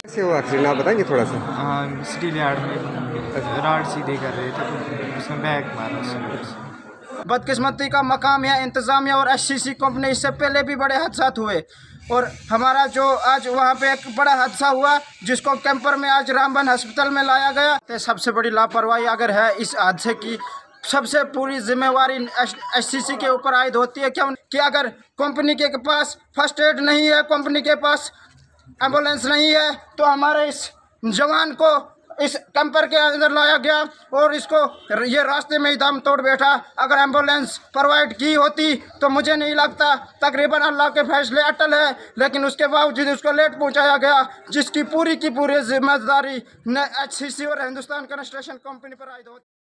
कैसे हुआ एक्सीडेंट आप बताएंगे थोड़ा सा? हाँ, स्टील यार्ड में राड सीधे कर रहे थे तो उसने बैग मारा उसने। बदकिस्मती का मकाम है इंतज़ामिया और एचसीसी कंपनी। इससे पहले भी बड़े हादसा हुए और हमारा जो आज वहाँ पे एक बड़ा हादसा हुआ जिसको कैंपर में आज रामबन अस्पताल में लाया गया। तो सबसे बड़ी लापरवाही अगर है इस हादसे की, सबसे पूरी जिम्मेवारी एचसीसी के ऊपर आयद होती है। क्यों कि अगर कंपनी के पास फर्स्ट एड नहीं है, कंपनी के पास एम्बुलेंस नहीं है, तो हमारे इस जवान को इस कैंपर के अंदर लाया गया और इसको ये रास्ते में ही दम तोड़ बैठा। अगर एम्बुलेंस प्रोवाइड की होती तो मुझे नहीं लगता, तकरीबन अल्लाह के फैसले अटल है, लेकिन उसके बावजूद उसको लेट पहुंचाया गया, जिसकी पूरी की पूरी जिम्मेदारी एचसीसी और हिंदुस्तान कंस्ट्रक्शन कंपनी पर आयद होती।